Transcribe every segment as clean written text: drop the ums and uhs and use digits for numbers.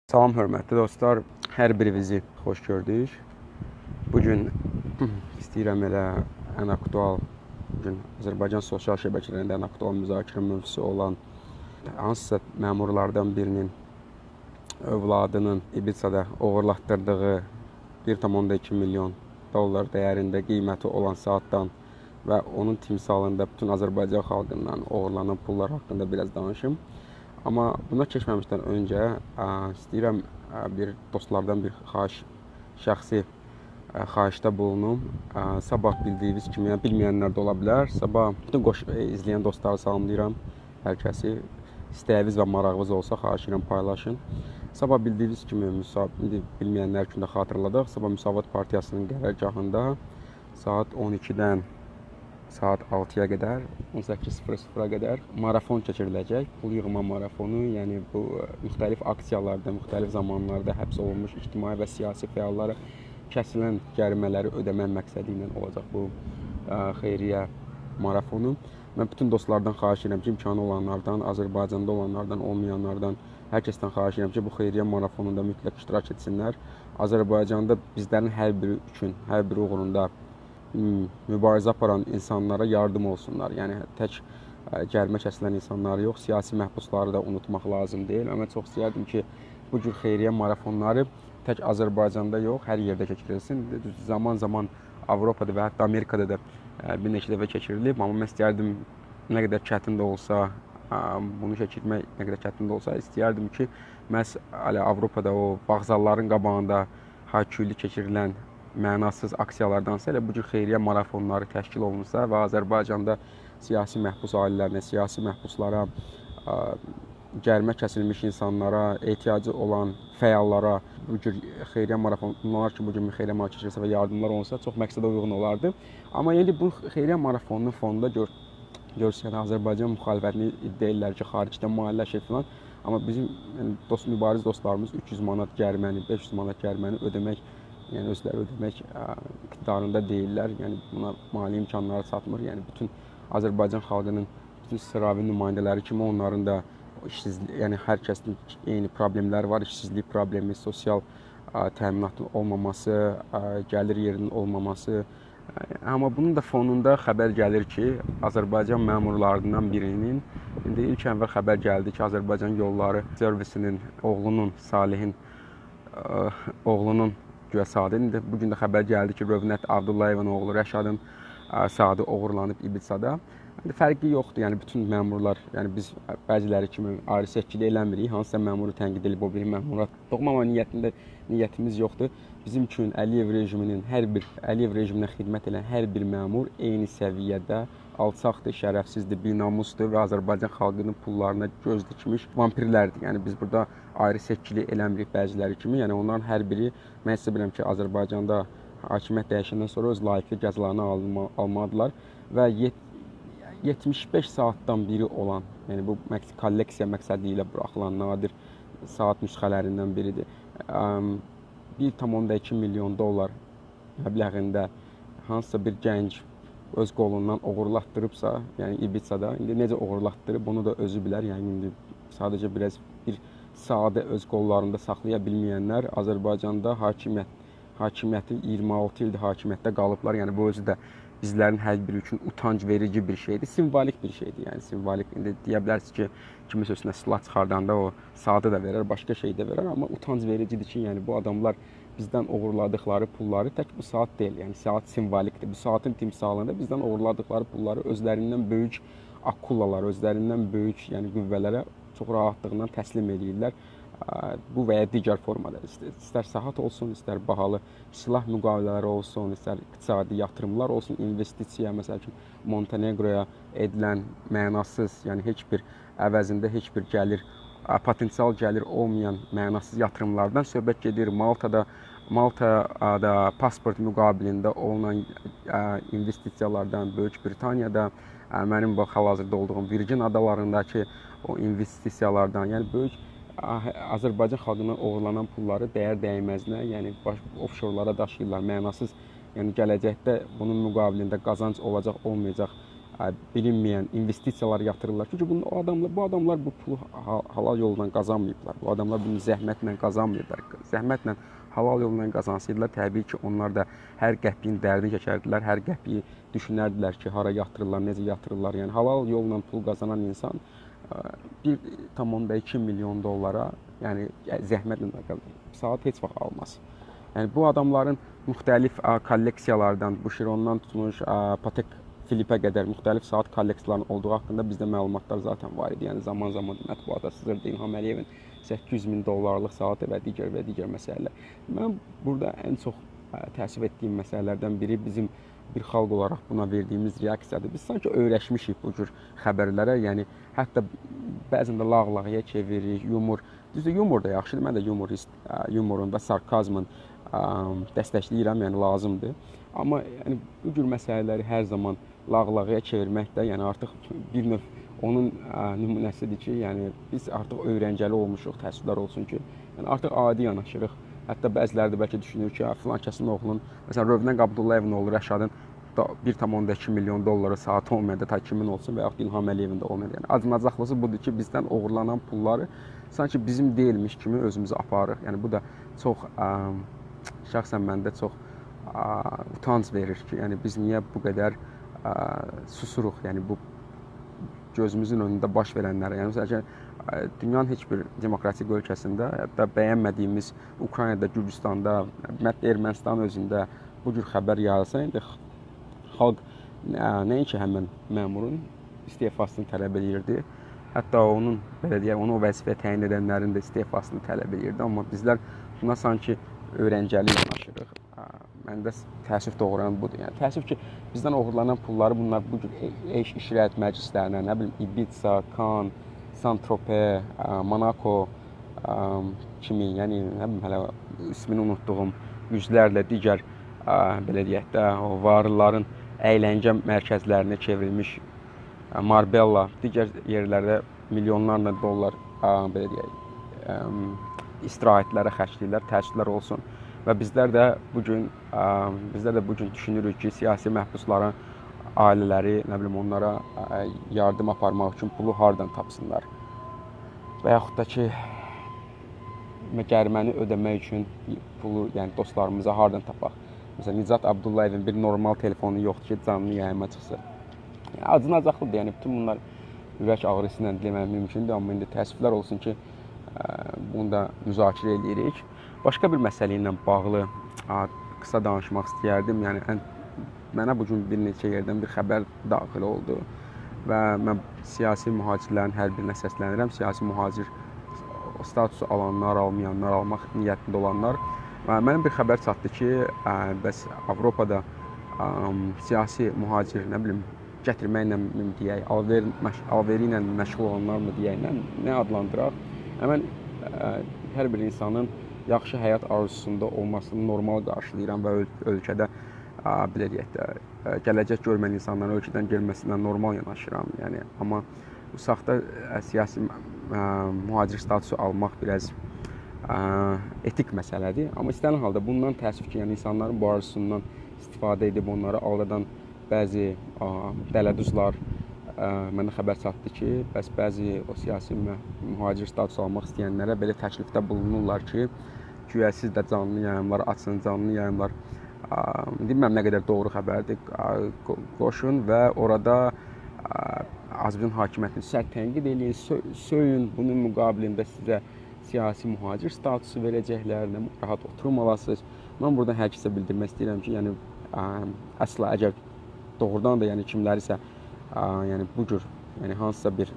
Salam hörmətli dostlar, hər birinizi xoş gördük. Bugün istəyirəm elə ən aktual, bugün Azərbaycan sosial şəbəkələrində ən aktual müzakirə mövzusu olan hansısa məmurlardan birinin övladının İbitsada oğurlatdırdığı 1,2 milyon dollar dəyərində qiyməti olan saatdan və onun timsalında bütün Azərbaycan xalqından oğurlanan pullar haqqında biraz danışım. Amma buna keçməmişdən öncə istəyirəm bir dostlardan bir şəxsi xahişdə bulunum. Sabah bildiyiniz kimi, yəni bilməyənlər də ola bilər. Sabah bütün izləyən dostları salamlayıram. Hər kəsi istəyiniz və marağınız olsa xahiş edirəm paylaşın. Sabah bildiyiniz kimi, indi bilməyənlər üçün də xatırladaq. Sabah Müsavat Partiyasının qərargahında saat 12-dən saat 6-ya qədər, 18:00-a qədər marafon keçiriləcək. Pul yığma marafonu, yəni bu müxtəlif aksiyalarda, müxtəlif zamanlarda həbs olunmuş ictimai və siyasi fəallara kəsilən cərimələri ödəmək məqsədi ilə olacaq bu xeyriyyə marafonu. Mən bütün dostlardan xahiş edirəm ki, imkanı olanlardan, Azərbaycanda olanlardan, olmayanlardan hər kəsdən xahiş edirəm ki, bu xeyriyyə marafonunda mütləq iştirak etsinlər. Azərbaycanda bizlərin hər biri üçün, hər biri uğrunda mübarizə aparan insanlara yardım olsunlar. Yəni tək cərimə kəsilən insanları yox, siyasi məhbusları da unutmaq lazım deyil. Mən çox istəyərdim ki, bu cür xeyriyyə marafonları tək Azərbaycanda yox, hər yerdə keçirilsin. Zaman-zaman Avropada və hətta Amerikada da bir neçə dəfə keçirilib. Amma mən istəyərdim, nə qədər çətin də olsa, bunu keçirmək nə qədər çətin də olsa, istəyərdim ki, məhz Avropada o vağzalların qabağında hayküylü keçirilən mənasız aksiyalardansa elə bu cür xeyriyyə marafonları təşkil olunsa və Azərbaycanda siyasi məhbus ailələrinə, siyasi məhbuslara, cərimə kəsilmiş insanlara, ehtiyacı olan fəallara bu cür xeyriyyə marafonlar ki, bu cür xeyriyyə marafonlar keçirilsə və yardımlar olunsa çox məqsədə uyğun olardı. Amma indi bu xeyriyyə marafonunun fonunda görsək Azərbaycan müxalifətini iddia edirlər ki, xaricdə maliyyələşir filan. Amma bizim mübariz dostlarımız 300 manat cəriməni, 500 manat cəriməni ödəmək, yəni özləri ödəmək iqtidarında deyirlər. Yəni buna mali imkanları çatmır. Yəni bütün Azərbaycan xalqının bütün sıravi nümayəndələri kimi onların da işsizlik, yəni hər kəsin eyni problemləri var. İşsizlik problemi, sosial təminatın olmaması, gəlir yerinin olmaması. Amma bunun da fonunda xəbər gəlir ki, Azərbaycan məmurlarından birinin indi ilk əvvəl xəbər gəldi ki, Azərbaycan Yolları Servisinin oğlunun, Salihin oğlunun güya saatı. İndi bugün də xəbər gəldi ki, Rövnət Abdullayevin oğlu Rəşadın saatı oğurlanıb İbitsada. Fərqi yoxdur, yəni bütün məmurlar, yəni biz bəziləri kimi ayrı seçkilik eləmirik. Hansısa məmuru tənqid edib o biri məmura toxunmama niyyətimiz yoxdur. Bizim üçün Əliyev rejiminə xidmət edən hər bir məmur eyni səviyyədə alçaqdır, şərəfsizdir, binamusdur və Azərbaycan xalqının pullarına göz dikmiş vampirlərdir. Yəni biz burada ayrı seçkilik eləmirik bəziləri kimi. Yəni onların hər biri, mən sizə bilirəm ki, Azərbaycanda hakimiyyət dəyişəndən sonra öz layiqli cəzalarını almalıdırlar və 75 saatdan biri olan, yəni bu kolleksiya məqsədi ilə buraxılan nadir saat nüsxələrindən biridir. 1,2 milyon dollar məbləğində hansısa bir gənc öz qolundan oğurlatdırıbsa, yəni İbitsada, indi necə oğurlatdırıb bunu da özü bilər. Yəni indi sadəcə bir saatı öz qollarında saxlaya bilməyənlər Azərbaycanda hakimiyyəti 26 ildir hakimiyyətdə qalıblar. Yəni bu özü də bizlərin hər biri üçün utanc verici bir şeydir, simvolik bir şeydir. Yəni simvolik, indi deyə bilərsiniz ki, kimin sözünə silah çıxardanda o saatı da verər, başqa şey də verər, amma utanc vericidir ki, yəni bu adamlar bizdən oğurladıqları pulları tək bu saat deyil, yəni saat simvolikdir. Bu saatın timsalında bizdən oğurladıqları pulları özlərindən böyük akullalar, özlərindən böyük, yəni qüvvələrə çox rahatlıqla təslim edirlər. Bu və ya digər formada, istər saat olsun, istər bahalı silah müqavilələri olsun, istər iqtisadi yatırımlar olsun, investisiya, məsəl üçün Montenegroya edilən mənasız, yəni heç bir əvəzində heç bir gəlir, potensial gəlir olmayan mənasız yatırımlardan söhbət gedir. Maltada pasport müqabilində olunan investisiyalardan, Böyük Britaniyada, mənim hal-hazırda olduğum Virgin adalarındakı o investisiyalardan, yəni böyük Azərbaycan xalqından oğurlanan pulları dəyər dəyməzinə, yəni offşorlara daşıyırlar, mənasız. Yəni gələcəkdə bunun müqabilində qazanc olacaq, olmayacaq bilinməyən investisiyalar yatırırlar. Çünki bu adamlar bu pulu halal yolla qazanmayıblar. Bu adamlar bunu zəhmətlə qazanmayıblar. Zəhmətlə halal yolla qazansaydılar, təbii ki, onlar da hər qəpiyin dərdini çəkərdilər, hər qəpiyi düşünərdilər ki, hara yatırırlar, necə yatırırlar. Yəni halal yolla pul qazanan insan 1,2 milyon dollara, yəni zəhmətlə saat heç vaxt almaz. Yəni bu adamların müxtəlif kolleksiyalardan, bu Chirondan tutmuş Patek Philippe'ə qədər müxtəlif saat kolleksiyalarının olduğu haqqında bizdə məlumatlar zaten var idi. Yəni zaman-zaman mətbuata sızırdı İlham Əliyevin 800 min dollarlıq saatı və digər məsələlər. Mən burada ən çox təəssüf etdiyim məsələlərdən biri bizim bir xalq olaraq buna verdiyimiz reaksiyadır. Biz sanki öyrəşmişik bu cür xəbərlərə, yəni hətta bəzən də lağlağıya çevirik, yumor. Düzdür, yumor da yaxşıdır. Mən də yumorun və sarkazmın dəstəkləyirəm, yəni lazımdır. Amma yəni bu cür məsələləri hər zaman lağlağıya çevirmək də, yəni artıq bir növ onun nümunəsidir ki, yəni biz artıq öyrəncəli olmuşuq, təəssüflər olsun ki, yəni artıq adi yanaşırıq. Hətta bəziləri də bəlkə düşünür ki, filan kəsin oğlunun, məsələn, Rövnən Abdullayevin oğlu Rəşadın 1,2 milyon dolları saat olmayanda ta kimin olsun və yaxud İlham Əliyevin də olmayanda. Yəni acınacaqlısı budur ki, bizdən oğurlanan pulları sanki bizim deyilmiş kimi özümüzə aparırıq. Yəni bu da çox şəxsən məndə çox utanc verir ki, yəni biz niyə bu qədər susuruq, yəni bu gözümüzün önündə baş verənlərə. Yəni məsələn, dünyanın heç bir demokratik ölkəsində, hətta bəyənmədiyimiz Ukraynada, Gürcüstanda, ümumiyyətlə Ermənistan özündə bu cür xəbər yayılsa, indi xalq nəinki həmin məmurun istefasını tələb edirdi, hətta onun belə deyək, onu o vəzifəyə təyin edənlərin də istefasını tələb edirdi, amma bizlər buna sanki öyrəncəli yanaşırıq. Məndə təəssüf doğuran budur. Yəni təəssüf ki, bizdən oğurlanan pulları bunlar bu cür işrət məclislərinə, nə bilim Ibiza, Cannes, Saint-Tropez, Monaco kimi, yəni nə bilim hələ ismini unutduğum yüzlərlə digər belə deyək də o varlıların əyləncə mərkəzlərinə çevrilmiş Marbella, digər yerlərdə milyonlarla dollar belə deyək istirahətlərə xərcləyirlər, təəssüflər olsun. Və bizlər də bu gün düşünürük ki, siyasi məhbusların ailələri, nə bilim, onlara yardım aparmaq üçün pulu hardan tapsınlar. Və yaxud da ki, cəriməni ödəmək üçün pulu, yəni dostlarımıza hardan tapaq. Məsələn, Nicat Abdullayevin bir normal telefonu yoxdur ki, canlı yayıma çıxsın. Acınacaqlıdır, yəni bütün bunlar ürək ağrısı ilə demək mümkündür, amma indi təəssüflər olsun ki, bunu da müzakirə edirik. Başqa bir məsələ ilə bağlı qısa danışmaq istəyərdim. Yəni mənə bu gün bir neçə yerdən bir xəbər daxil oldu və mən siyasi mühacirlərin hər birinə səslənirəm. Siyasi mühacir statusu alanlar, almayanlar, almaq niyyətində olanlar. Və mənə bir xəbər çatdı ki, bəs Avropada siyasi mühacir, nə bilim, gətirməklə deyək, alveri ilə məşğul olanlar mı deyək, nə adlandıraq? Mən hər bir insanın yaxşı həyat arzusunda olmasını normal qarşılayıram və ölkədə belə deyək də gələcək görməyən insanların ölkədən gəlməsindən normal yanaşıram. Yəni amma bu saxta siyasi mühacir statusu almaq biraz etik məsələdir. Amma istənilən halda bundan təəssüf ki, yəni insanların bu arzusundan istifadə edib onları aldadan bəzi dələduzlar mənə xəbər çatdı ki, bəzi o siyasi mühacir statusu almaq istəyənlərə belə təklifdə bulunurlar ki, güya siz də canlı yayımlar açın, canlı yayımlar bilməm nə qədər doğru xəbərdir, qoşun və orada Azərbaycan hakimiyyətini sərt tənqid edin, söyün, bunun müqabilində sizə siyasi mühacir statusu verəcəklər, rahat oturmalasınız. Mən buradan hər kəsə bildirmək istəyirəm ki, yəni əsla əgər doğrudan da yəni kimlərisə yəni bu cür, yəni hansısa bir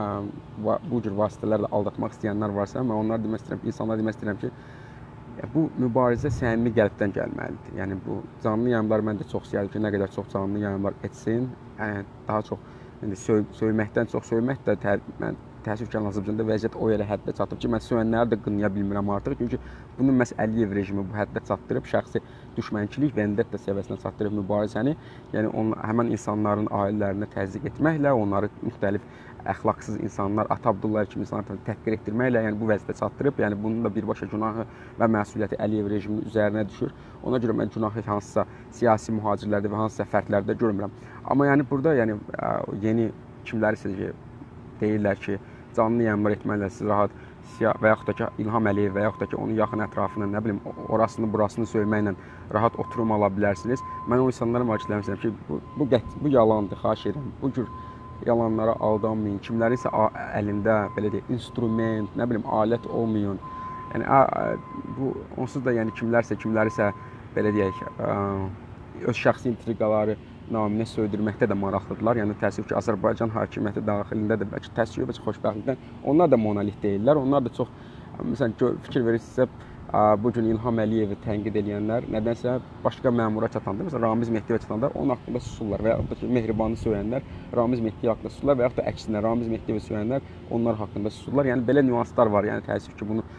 bu cür vasitələrlə aldatmaq istəyənlər varsa, mən onlara demək istəyirəm, insanlara demək istəyirəm ki, bu mübarizə səmimi qəlbdən gəlməlidir. Yəni bu canlı yayımlar mən də çox istəyirəm ki, nə qədər çox canlı yayımlar etsin, daha çox söyməkdən çox söymək də mən təəssüf ki, Azərbaycanda vəziyyət o yerə həddə çatıb ki, mən söyənləri də qınaya bilmirəm artıq. Çünki bunu məhz Əliyev rejimi bu həddə çatdırıb, şəxsi düşmənçilik, vendetta səviyyəsinə çatdırıb mübarizəni, yəni həmin insanların ailələrinə təzyiq etməklə, onları müxtəlif əxlaqsız insanlar, Ata Abdullayev kimi insanlar təhqir etdirməklə, yəni bu vəziyyətə çatdırıb, yəni bunun da birbaşa günahı və məsuliyyəti Əliyev rejiminin üzərinə düşür. Ona görə mən günahı hansısa siyasi mühacirlərdə və hansısa fərdlərdə görmürəm. Amma yəni burada yəni yeni kimləri deyirlər ki, canlı yayımlar etməklə siz rahat və yaxud da ki, İlham Əliyev və yaxud da ki, onun yaxın ətrafını, nə bilim, orasını, burasını söyməklə rahat oturum ala bilərsiniz. Mən o insanlara müraciət etmişəm ki, bu yalandır, xahiş edirəm. Bu cür yalanlara aldanmayın. Kimlərin isə əlində belə deyək, instrument, nə bilim, alət olmayın. Yəni bu onsuz da yəni kimlərisə belə deyək, öz şəxsi intriqaları naminə söydürməkdə də maraqlıdırlar. Yəni təəssüf ki, Azərbaycan hakimiyyəti daxilində də bəlkə təəssüf, bəlkə xoşbəxtlikdən onlar da monolit deyirlər. Onlar da çox, məsələn, fikir verirsinizsə, bu gün İlham Əliyevi tənqid edənlər nədənsə başqa məmura çatanda, məsələn, Ramiz Mehdiyevə çatanda onun haqqında susurlar və yaxud da ki, Mehribanı söyənlər Ramiz Mehdiyev haqqında susurlar və yaxud da əksinə Ramiz Mehdiyevə söyənlər onlar haqqında susurlar. Yəni belə nüanslar var. Yəni təəssüf ki, bunu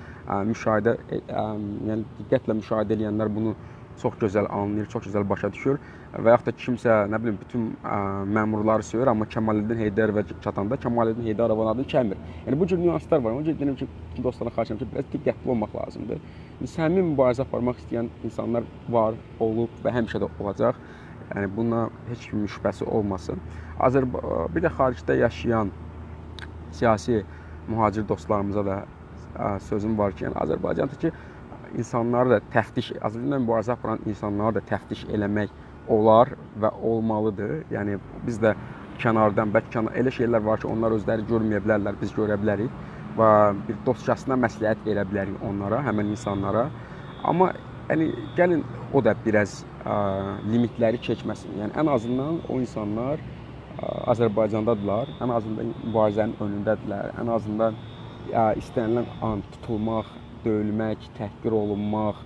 yəni diqqətlə müşahidə edənlər bunu çox gözəl anlayır, çox gözəl başa düşür və yaxud da kimsə, nə bilim, bütün məmurları söyür, amma Kəmaləddin Heydərova çatanda Kəmaləddin Heydarovun adını kəmir. Yəni bu cür nüanslar var. Ona görə deyirəm ki, dostlarına xahiş edirəm ki, biraz diqqətli olmaq lazımdır. Səmimi mübarizə aparmaq istəyən insanlar var, olub və həmişə də olacaq. Yəni buna heç kimin şübhəsi olmasın. Bir də xaricdə yaşayan siyasi mühacir dostlarımıza da sözüm var ki, yəni Azərbaycandakı insanları da təftiş, Azərbaycanda mübarizə aparan insanları da təftiş eləmək olar və olmalıdır. Yəni biz də kənardan, bəlkə elə şeylər var ki, onlar özləri görməyə bilərlər, biz görə bilərik və bir dostcasına məsləhət verə bilərik onlara, həmin insanlara. Amma yəni gəlin o da biraz limitləri keçməsin. Yəni ən azından o insanlar Azərbaycandadırlar, ən azından mübarizənin önündədirlər, ən azından istənilən an tutulmaq, döyülmək, təhqir olunmaq,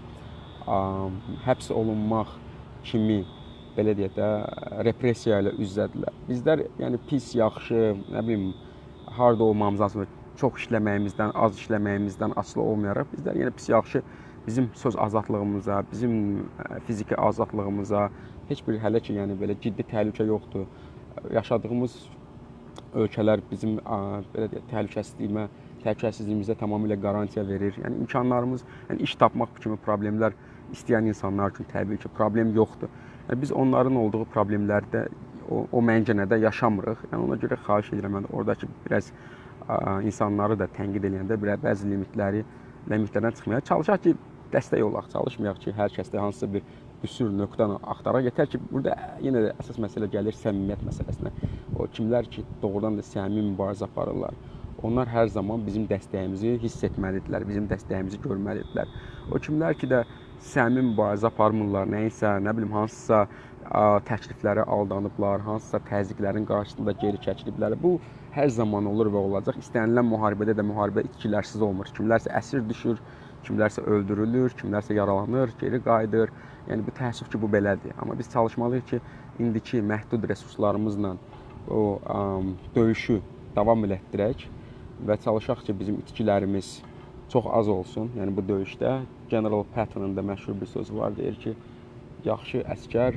həbs olunmaq kimi, belə deyək də, repressiya ilə üz-üzədirlər. Bizlər yəni pis, yaxşı, nə bilim, harda olmamızdan sonra çox işləməyimizdən, az işləməyimizdən asılı olmayaraq, bizlər yəni pis, yaxşı bizim söz azadlığımıza, bizim fiziki azadlığımıza heç bir hələ ki, yəni belə ciddi təhlükə yoxdur. Yaşadığımız ölkələr bizim belə deyək, təhlükəsizliyimizə tamamilə garantiya verir. Yəni imkanlarımız, yəni iş tapmaq kimi problemlər istəyən insanlar üçün təbii ki, problem yoxdur. Yəni biz onların olduğu problemlərdə, o məncənədə yaşamırıq. Yəni ona görə xahiş edirəm, mən oradakı biraz insanları da tənqid edəndə bəzi limitlərdən çıxmaya çalışaq ki, dəstək olaq, çalışmayaq ki, hər kəsdə hansısa bir qüsur, nöqtəni axtaraq. Yetər ki, burada yenə də əsas məsələ gəlir səmimiyyət məsələsinə. O kimlər ki, doğrudan da səmimi mübarizə aparırlar, onlar hər zaman bizim dəstəyimizi hiss etməlidirlər, bizim dəstəyimizi görməlidirlər. O kimlər ki də səmimi mübarizə aparmırlar, nəyinsə, nə bilim, hansısa təkliflərə aldanıblar, hansısa təzyiqlərin qarşısında geri çəkiliblər. Bu hər zaman olur və olacaq. İstənilən müharibədə də müharibə itkilərsiz olmur. Kimlərsə əsir düşür, kimlərsə öldürülür, kimlərsə yaralanır, geri qayıdır. Yəni bu təəssüf ki, bu belədir. Amma biz çalışmalıyıq ki, indiki məhdud resurslarımızla o döyüşü davam elətdirək və çalışaq ki, bizim itkilərimiz çox az olsun. Yəni bu döyüşdə General Patton'ın da məşhur bir sözü var, deyir ki, yaxşı əskər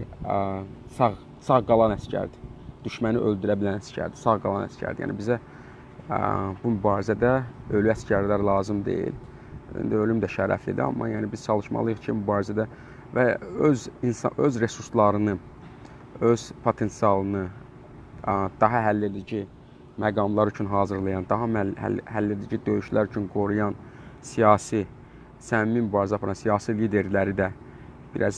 sağ qalan əskərdir. Düşməni öldürə bilən əskərdir, sağ qalan əskərdir. Yəni bizə bu mübarizədə ölü əskərlər lazım deyil. İndi ölüm də şərəflidir, amma yəni biz çalışmalıyıq ki, mübarizədə və öz resurslarını, öz potensialını daha həlledici məqamlar üçün hazırlayan, daha həlledici döyüşlər üçün qoruyan siyasi, səmimi mübarizə aparan siyasi liderləri də biraz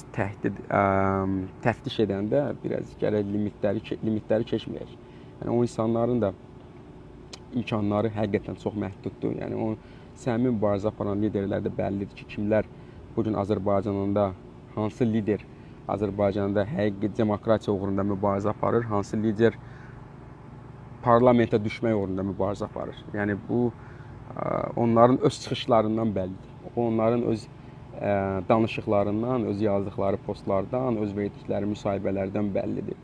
təftiş edəndə biraz gərək limitləri keçməyək. Yəni o insanların da imkanları həqiqətən çox məhduddur. Yəni o səmimi mübarizə aparan liderlər də bəllidir ki, kimlər bu gün Azərbaycanda, hansı lider Azərbaycanda həqiqi demokratiya uğrunda mübarizə aparır, hansı lider parlamentə düşmək uğrunda mübarizə aparır. Yəni bu onların öz çıxışlarından bəllidir. Onların öz danışıqlarından, öz yazdıqları postlardan, öz verdikləri müsahibələrdən bəllidir.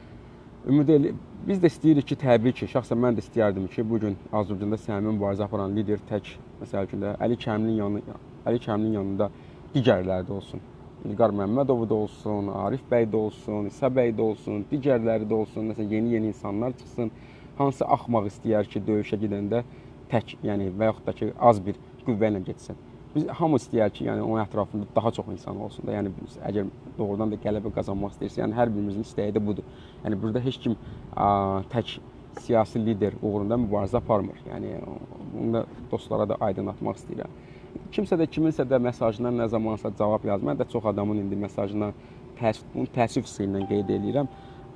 Biz də istəyirik ki, təbii ki, şəxsən mən də istəyərdim ki, bugün Azərbaycanda səmimi mübarizə aparan lider tək, məsəl üçün də Əli Kəmilin yanında digərləri də olsun. İlqar Məmmədov da olsun, Arif bəy də olsun, İsa bəy də olsun, digərləri də olsun. Məsələn, yeni insanlar çıxsın. Hansı axmaq istəyər ki, döyüşə gedəndə tək, yəni və yaxud da ki, az bir qüvvə ilə getsin. Biz hamı istəyər ki, yəni onun ətrafında daha çox insan olsun da. Yəni əgər doğrudan da qələbə qazanmaq istəyirsə, yəni hər birimizin istəyi də budur. Yəni burada heç kim tək siyasi lider uğrunda mübarizə aparmır. Yəni bunu da dostlara da aydınlatmaq istəyirəm. Kimsə də kiminsə də mesajına nə zamansa cavab yazır. Mən də çox adamın indi mesajına təəssüf hissi ilə qeyd edirəm.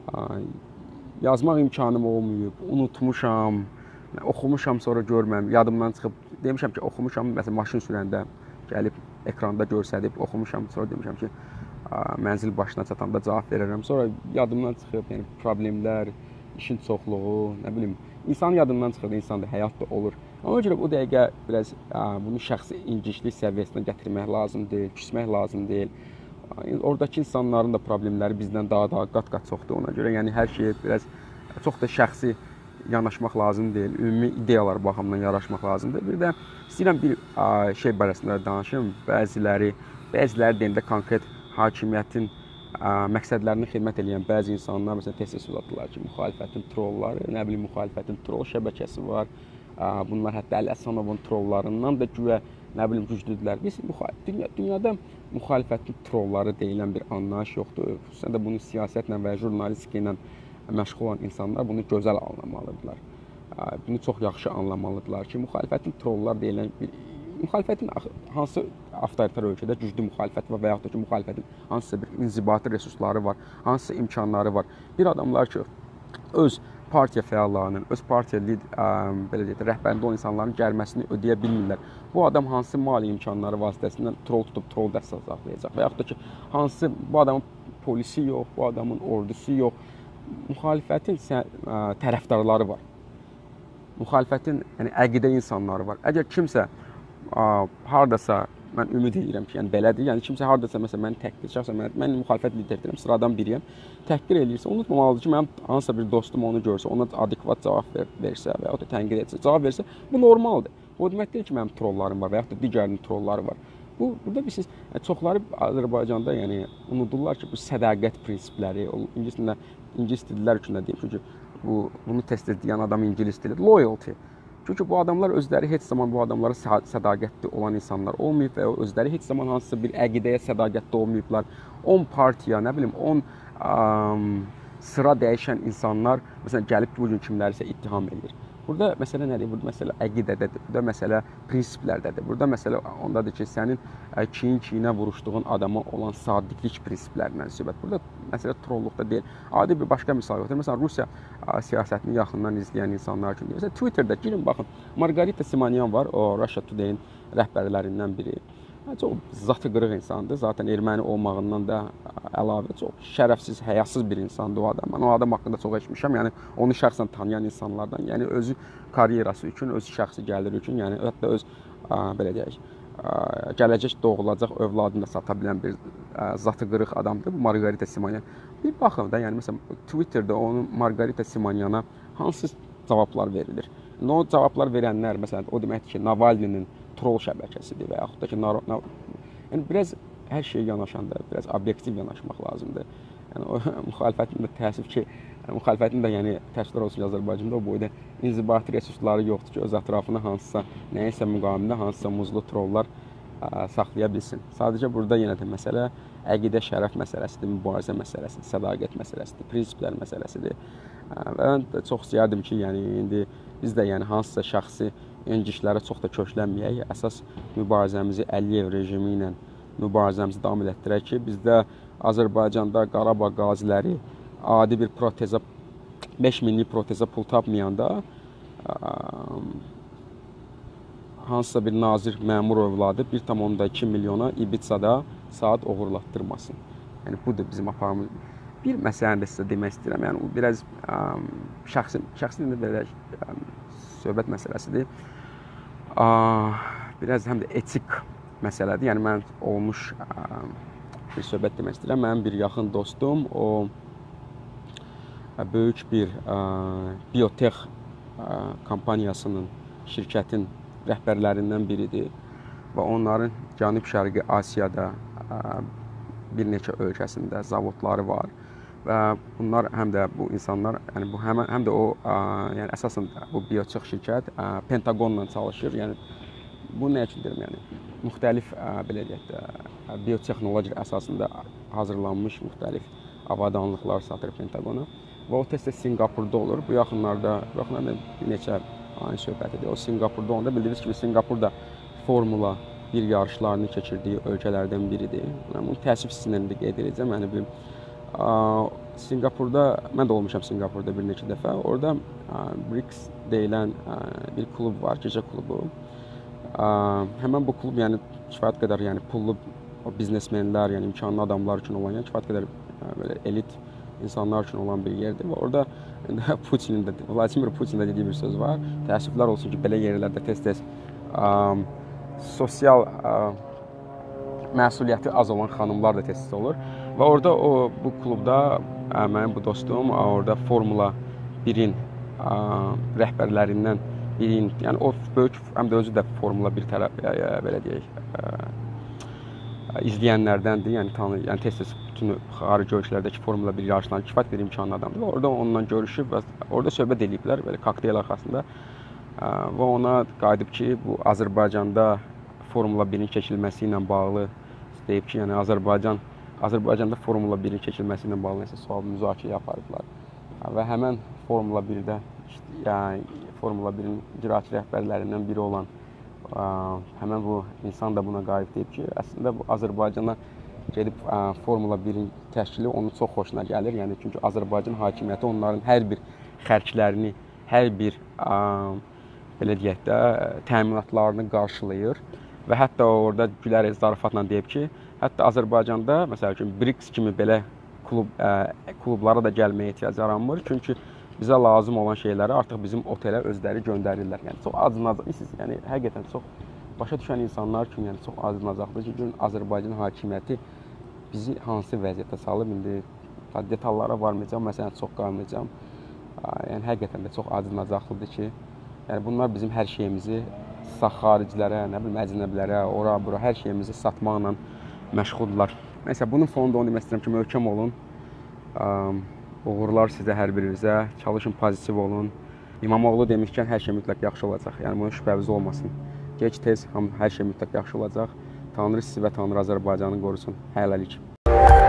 Yazmaq imkanım olmayıb, unutmuşam, oxumuşam, sonra görməm, yadımdan çıxıb. Demişəm ki, oxumuşam, məsələn, maşın sürəndə gəlib ekranda görsədib, oxumuşam, sonra demişəm ki, mənzil başına çatanda cavab verərəm. Sonra yadımdan çıxıb, yəni problemlər, işin çoxluğu, nə bilim, insan yadından çıxır, insan da həyat da olur. Ona görə bu dəqiqə biraz bunu şəxsi inciklik səviyyəsinə gətirmək lazım deyil, küsmək lazım deyil. Oradakı insanların da problemləri bizdən daha qat-qat çoxdur. Ona görə yəni hər şeyə biraz çox da şəxsi yanaşmaq lazım deyil. Ümumi ideyalar baxımından yanaşmaq lazımdır. Bir də istəyirəm bir şey barəsində danışım. Bəziləri deyəndə konkret hakimiyyətin məqsədlərinə xidmət edən bəzi insanlar məsələn tez-tez uzatdılar ki, müxalifətin trolları, nə bilim müxalifətin troll şəbəkəsi var. Bunlar hətta Əli Əsanovun trollarından da güya nə bilim güclüdülər. Biz dünyada müxalifətin trolları deyilən bir anlayış yoxdur. Xüsusən də bunu siyasətlə və jurnalistika ilə məşğul olan insanlar bunu gözəl anlamalıdırlar. Bunu çox yaxşı anlamalıdırlar ki, müxalifətin trollar deyilən bir müxalifətin hansı avtoritar ölkədə güclü müxalifət var və yaxud da ki, müxalifətin hansısa bir inzibati resursları var, hansısa imkanları var. Bir adamlar ki, öz partiya fəallarının, öz partiya belə deyək, rəhbərində olan insanların gəlməsini ödəyə bilmirlər. Bu adam hansı mali imkanları vasitəsilə troll tutub troll dəstə saxlayacaq və yaxud da ki, hansı bu adamın polisi yox, bu adamın ordusu yox, müxalifətin tərəfdarları var. Müxalifətin yəni əqidə insanları var. Əgər kimsə hardasa mən ümid edirəm ki, yəni belədir. Yəni kimsə hardasa məsələn məni təhqir şəxsən mən müxalifət lideridirəm, sıradan biriyəm. Təhqir eləyirsə, unutmamalıdır ki, mənim hansısa bir dostum onu görsə, ona adekvat cavab versə və ya da tənqid etsə, cavab versə, bu normaldır. O demək deyil ki, mənim trollarım var və ya da digərinin trolları var. Burada bilirsiniz, çoxları Azərbaycanda yəni unudurlar ki, bu sədaqət prinsipləri, ingilis dillər üçün də deyim, çünki bunu test edən adam ingilis dili, loyalty. Çünki bu adamlar özləri heç zaman bu adamlara sədaqətli olan insanlar olmayıb və özləri heç zaman hansısa bir əqidəyə sədaqətli olmayıblar. 10 partiya, nə bilim, 10 sıra dəyişən insanlar məsələn gəlib bu gün kimlərisə ittiham edir. Burada məsələ nədir? Burada məsələ əqidədədir, burada məsələ prinsiplərdədir. Burada məsələ ondadır ki, sənin çiyin-çiyinə vuruşduğun adama olan sadiqlik prinsiplərindən söhbət. Burada məsələ trolluqda deyil. Adi bir başqa misal götürək. Məsələn, Rusiya siyasətini yaxından izləyən insanlar üçün. Məsələn, Twitterdə girin baxın. Margarita Simonyan var, o Russia Today-in rəhbərlərindən biri. Çox zatı qırıq insandır. Zaten erməni olmağından da əlavə çox şərəfsiz, həyasız bir insandır o adam. Mən o adam haqqında çox eşitmişəm. Yəni onu şəxsən tanıyan insanlardan, yəni özü karyerası üçün, öz şəxsi gəliri üçün, yəni hətta öz belə deyək, gələcək doğulacaq övladını da sata bilən bir zatı qırıq adamdır bu Margarita Simonyan. Bir baxın da, yəni məsələn Twitterdə onun Margarita Simonyana hansı cavablar verilir? O cavablar verənlər məsələn o deməkdir ki, Navalnyinin troll şəbəkəsidir və yaxud da ki, yəni biraz hər şeyə yanaşanda biraz obyektiv yanaşmaq lazımdır. Yəni o müxalifətin də təəssüf ki, müxalifətin də yəni təşkil olsun Azərbaycanda o boyda inzibati resursları yoxdur ki, öz ətrafına hansısa nəyinsə müqabilində hansısa muzlu trollar saxlaya bilsin. Sadəcə burada yenə də məsələ əqidə şərəf məsələsidir, mübarizə məsələsidir, sədaqət məsələsidir, prinsiplər məsələsidir. Və mən də çox istəyərdim ki, yəni indi biz də yəni hansısa şəxsi inciklərə çox da köklənməyək. Əsas mübarizəmizi Əliyev rejimi ilə mübarizəmizi davam etdirək ki, bizdə Azərbaycanda Qarabağ qaziləri adi bir proteza 5 minlik proteza pul tapmayanda hansısa bir nazir məmur övladı 1,2 milyona İbitsada saat oğurlatdırmasın. Yəni budur bizim aparımız. Bir məsələni də sizə demək istəyirəm. Yəni o biraz şəxsi belə söhbət məsələsidir. Biraz həm də etik məsələdir. Yəni mən olmuş bir söhbət demək istəyirəm. Mənim bir yaxın dostum, o böyük bir biotech kompaniyasının, şirkətin rəhbərlərindən biridir və onların Cənub-Şərqi Asiyada bir neçə ölkəsində zavodları var və bunlar həm də bu insanlar, yəni bu həm də o yəni əsasən bu biotex şirkət Pentaqonla çalışır. Yəni bu nə üçün deyirəm, yəni müxtəlif belə deyək də biotexnologiya əsasında hazırlanmış müxtəlif avadanlıqlar satır Pentaqona və o tez-tez Sinqapurda olur. Bu yaxınlarda bir neçə ayın söhbətidir. O Sinqapurda onda bildiyiniz kimi Sinqapurda Formula 1 yarışlarını keçirdiyi ölkələrdən biridir. Mən bunu təəssüf sizinlə də qeyd edəcəm. Yəni Sinqapurda mən də olmuşam Sinqapurda bir neçə dəfə. Orada BRICS deyilən bir klub var, gecə klubu. Həmin bu klub yəni kifayət qədər yəni pullu biznesmenlər, yəni imkanlı adamlar üçün olan, yəni kifayət qədər belə elit insanlar üçün olan bir yerdir və orada Vladimir Putin də dediyi bir söz var. Təəssüflər olsun ki, belə yerlərdə tez-tez sosial məsuliyyəti az olan xanımlar da tez-tez olur və orada bu klubda mənim bu dostum orada Formula 1-in rəhbərlərindən birinin, yəni o böyük, həm də özü də Formula 1 tərəf belə deyək izləyənlərdəndir, yəni tanıyır, yəni tez-tez bütün xarici ölkələrdəki Formula 1 yarışlarının kifayət bir imkanlı adamdır və orada onunla görüşüb və orada söhbət ediblər belə kokteyl arxasında və ona qayıdıb ki, bu Azərbaycanda Formula 1-in keçirilməsi ilə bağlı deyib ki, yəni Azərbaycanda Formula 1-in keçirilməsi ilə bağlı nəsə sual müzakirə aparıblar və həmən Formula 1-də yəni Formula 1-in icraçı rəhbərlərindən biri olan həmən bu insan da buna qayıt deyib ki, əslində bu Azərbaycana gedib Formula 1-in təşkili onun çox xoşuna gəlir. Yəni çünki Azərbaycan hakimiyyəti onların hər bir xərclərini, hər bir belə deyək də təminatlarını qarşılayır və hətta orada gülərək zarafatla deyib ki, hətta Azərbaycanda məsəl üçün BRICS kimi belə klublara da gəlməyə ehtiyac yaranmır. Çünki bizə lazım olan şeyləri artıq bizim otelə özləri göndərirlər. Yəni çox acınacaqdır. Yəni həqiqətən çox başa düşən insanlar üçün yəni çox acınacaqdır ki, görün Azərbaycan hakimiyyəti bizi hansı vəziyyətə salıb. İndi detallara varmayacağam, məsələn çox qalmayacağam. Yəni həqiqətən də çox acınacaqlıdır ki, yəni bunlar bizim hər şeyimizi xaricilərə, nə bilim əcnəbilərə, ora bura hər şeyimizi satmaqla məşğuldurlar. Nəysə bunun fonunda onu demək istəyirəm ki, möhkəm olun. Uğurlar sizə hər birinizə. Çalışın, pozitiv olun. İmamoğlu demişkən hər şey mütləq yaxşı olacaq. Yəni bunun şübhəniz olmasın. Gec-tez hər şey mütləq yaxşı olacaq. Tanrı sizi və Tanrı Azərbaycanı qorusun. Hələlik.